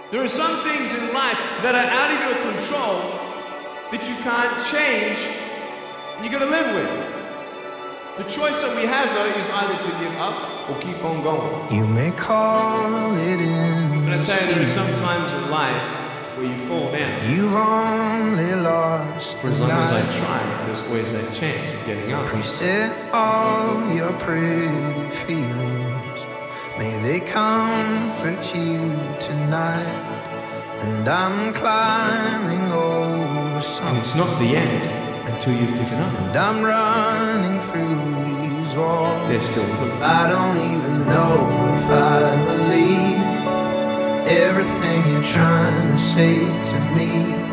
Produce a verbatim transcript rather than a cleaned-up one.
There are some things in life that are out of your control that you can't change, and you gotta live with. The choice that we have, though, is either to give up or keep on going. You may call it in. But I tell you, there are some times in life where you fall down. You've only lost the As long as I night. try, there's always that chance of getting up. Preset all your pretty feelings. May they comfort you tonight. And I'm climbing over something. And it's not the end until you've given up. And I'm running through these walls. There's still hope. I don't even know if I believe everything you're trying to say to me.